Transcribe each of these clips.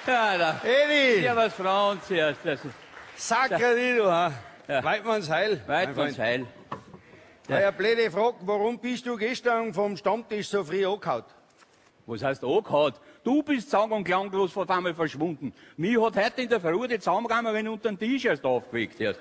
Ja, da. Edi! Ja, was Frauen zuerst. Sakradido, ha? Ja. Weidmanns Heil. Weidmanns Heil. Ja, ja, blöde Frage, warum bist du gestern vom Stammtisch so früh angehauen? Was heißt angehauen? Du bist sang- und klanglos auf einmal verschwunden. Mich hat heute in der Früh die Zahnräumerin unter den Tisch erst aufgeweckt. Erst.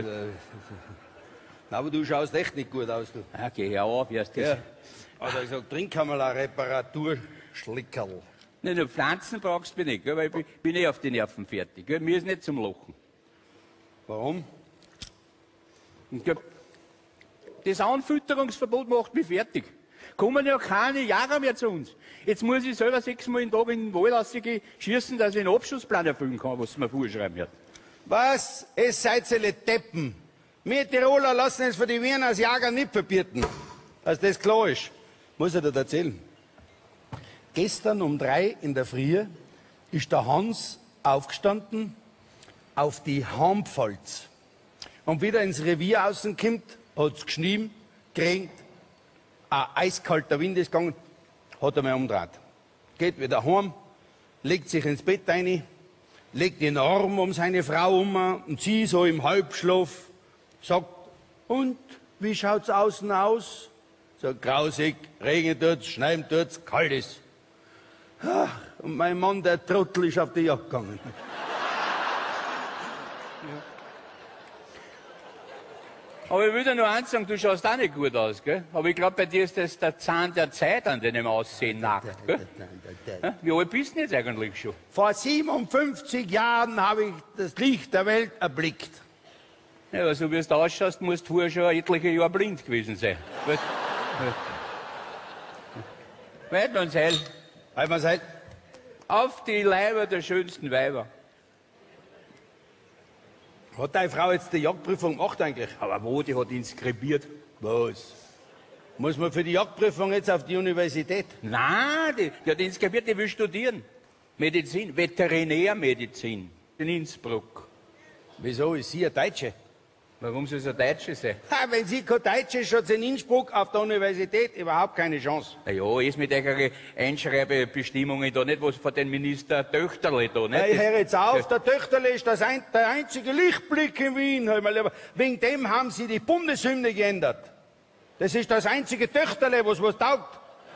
Aber du schaust echt nicht gut aus, du. Ja, geh her auf, erst das. Ja. Also ich sag, trink einmal ein Reparaturschlickerl. Nicht nur Pflanzen brauchst du nicht, gell, weil ich bin eh auf die Nerven fertig. Gell. Mir ist nicht zum Lachen. Warum? Und, gell, das Anfütterungsverbot macht mich fertig. Kommen ja keine Jahre mehr zu uns. Jetzt muss ich selber 6-mal im Tag in den Wald rausgehen, schießen, dass ich einen Abschussplan erfüllen kann, was mir vorschreiben wird. Was? Es seid alle Deppen. Wir Tiroler lassen es für die Wiener als Jager nicht verbieten. Dass das klar ist. Muss ich dir erzählen. Gestern um 3 in der Früh ist der Hans aufgestanden auf die Hampfalz. Und wieder ins Revier außenkommt, hat's geschnien, geregnet, ein eiskalter Wind ist gegangen, hat er mal umgedreht. Geht wieder heim, legt sich ins Bett rein, legt den Arm um seine Frau und sie so im Halbschlaf sagt, und, wie schaut's außen aus? Sagt, grausig, regnet tut's, schneien tut's, kalt ist. Und mein Mann, der Trottel, ist auf die Jagd gegangen. Aber ich will dir nur eins sagen, du schaust auch nicht gut aus, gell? Aber ich glaube, bei dir ist das der Zahn der Zeit, an dem Aussehen nagt, gell? Ja? Wie alt bist du denn jetzt eigentlich schon? Vor 57 Jahren habe ich das Licht der Welt erblickt. Ja, aber so wie du ausschaust, musst du vorher schon etliche Jahre blind gewesen sein. Weidmanns Heil. Weidmanns Heil. Auf die Leiber der schönsten Weiber. Hat deine Frau jetzt die Jagdprüfung gemacht eigentlich? Aber wo, die hat inskribiert. Was? Muss man für die Jagdprüfung jetzt auf die Universität? Nein, die hat inskribiert, die will studieren. Medizin, Veterinärmedizin in Innsbruck. Wieso? Ist sie eine Deutsche? Warum soll es eine Deutsche sein? Ha, wenn sie kein Deutsche ist, hat sie in Innsbruck auf der Universität überhaupt keine Chance. Na ja, ist mit euren Einschreibebestimmungen da nicht was von den Minister Töchterle da, nicht? Hey, hör jetzt auf, der Töchterle ist der einzige Lichtblick in Wien. Hör mal, wegen dem haben sie die Bundeshymne geändert. Das ist das einzige Töchterle, was taugt.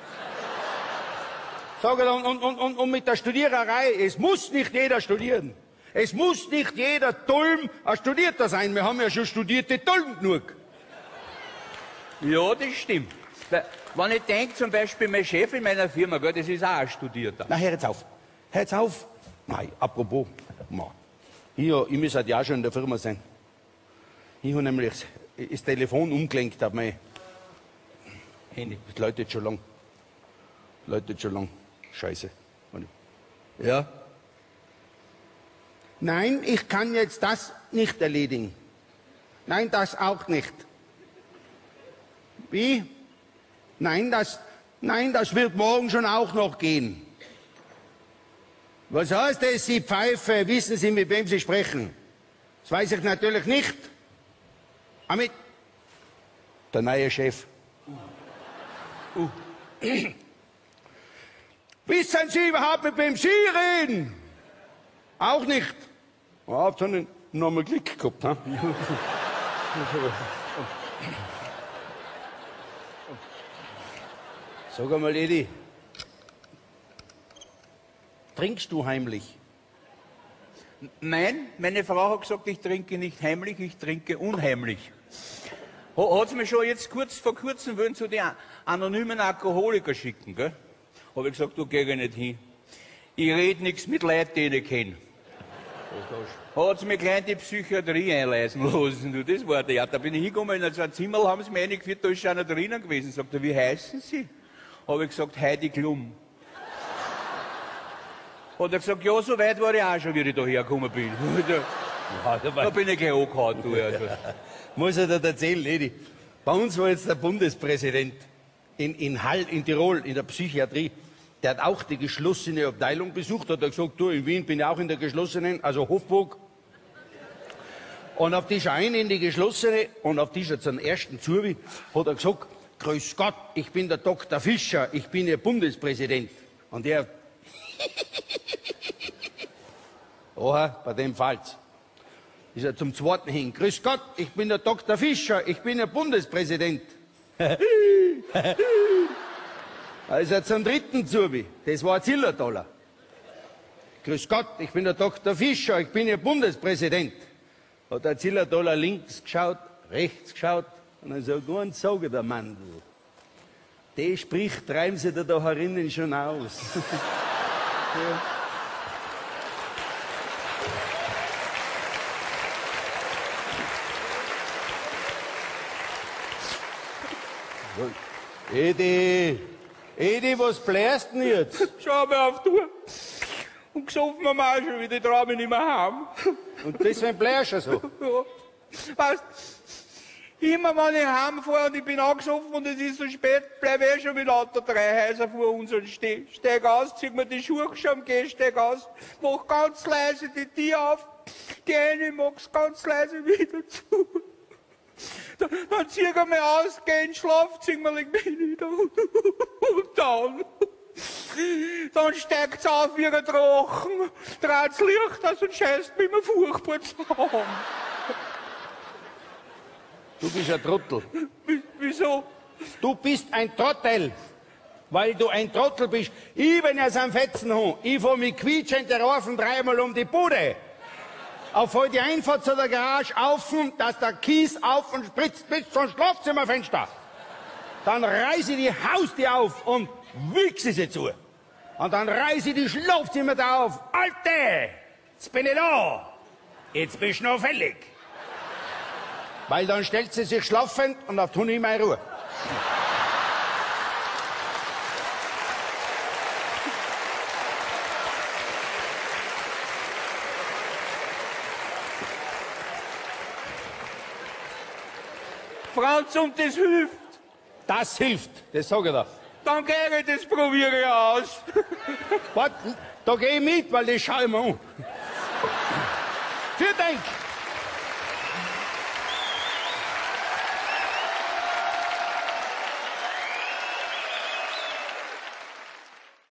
Sag ich, und mit der Studiererei, es muss nicht jeder studieren. Es muss nicht jeder Tulm ein Studierter sein. Wir haben ja schon studierte Tulm genug. Ja, das stimmt. Weil, wenn ich denke, zum Beispiel mein Chef in meiner Firma, gell, das ist auch ein Studierter. Na, hör jetzt auf. Hör jetzt auf. Nein, apropos. Ich müsste ja auch schon in der Firma sein. Ich habe nämlich das Telefon umgelenkt auf mein Handy. Das läutet schon lang. Scheiße. Ja? Nein, ich kann jetzt das nicht erledigen. Nein, das auch nicht. Wie? Nein, das wird morgen schon auch noch gehen. Was heißt das, Sie Pfeife? Wissen Sie, mit wem Sie sprechen? Das weiß ich natürlich nicht. Aber mit der neue Chef. Wissen Sie überhaupt, mit wem Sie reden? Auch nicht. Habt ihr nochmal Glück gehabt, ne? Sag einmal, Edi, trinkst du heimlich? Nein, meine Frau hat gesagt, ich trinke nicht heimlich, ich trinke unheimlich. Hat sie mir schon jetzt vor kurzem wollen zu den anonymen Alkoholiker schicken, gell? Habe ich gesagt, du geh nicht hin. Ich rede nichts mit Leuten, die ich nicht kenne. Hat sie mir gleich in die Psychiatrie einleisen lassen, du, das war der. Da bin ich hingekommen, in so ein Zimmer haben sie mir eingeführt, da ist schon einer drinnen gewesen. Sagt er, wie heißen Sie? Habe ich gesagt, Heidi Klum. Hat er gesagt, ja, so weit war ich auch schon, wie ich da hergekommen bin. Da bin ich gleich angehauen, du. Also. Muss ich dir erzählen, Edi. Bei uns war jetzt der Bundespräsident in Hall, in Tirol, in der Psychiatrie. Der hat auch die geschlossene Abteilung besucht, hat er gesagt, du, in Wien bin ich auch in der geschlossenen, also Hofburg. Und auf die Schein in die geschlossene, und auf die zum ersten Zubi, hat er gesagt, grüß Gott, ich bin der Dr. Fischer, ich bin Ihr Bundespräsident. Und der Oha, bei dem fällt's. Ist er zum zweiten hin. Grüß Gott, ich bin der Dr. Fischer, ich bin der Bundespräsident. Also zum dritten Zubi, das war ein Zillertaler. Grüß Gott, ich bin der Dr. Fischer, ich bin Ihr Bundespräsident. Hat der Zillertaler links geschaut, rechts geschaut und dann so ganz sage der Mandel. Die spricht, treiben Sie da herinnen schon aus. Ja. Edi, was blärst denn jetzt? Schau mal auf, du. Und gesoffen haben wir auch schon wieder, traue mich nicht mehr heim. Und deswegen blärst du so? Ja. Weißt, immer wenn ich heimfahre und ich bin angesoffen und es ist so spät, bleibe ich schon mit lauter 3 Häuser vor uns und steig aus, zieh mir die Schuhe schon, geh, steig aus, mach ganz leise die Tür auf, die eine mach's ganz leise wieder zu. Dann zieh ich mich aus, geh ins Schlafzimmer, leg mich nieder und dann steigt's auf wie ein Drachen, dreht's Licht aus und scheißt mich immer furchtbar zusammen. Du bist ein Trottel. Wieso? Du bist ein Trottel, weil du ein Trottel bist. Ich, wenn ich am Fetzen habe, ich fahr mit quietschenden Reifen 3-mal um die Bude. Auf die Einfahrt zu der Garage auf, dass der Kies auf und spritzt bis zum Schlafzimmerfenster. Dann reiße ich die Haustür auf und wichse sie zu. Und dann reiße ich die Schlafzimmer da auf. Alte, jetzt bin ich da. Jetzt bist du noch fällig. Weil dann stellt sie sich schlafend und dann tun ich meine Ruhe. Franz, und das hilft. Das hilft, das sag ich dir. Dann geh ich, das probiere ich aus. Warte, da geh ich mit, weil das schau ich mir an. Vielen Dank.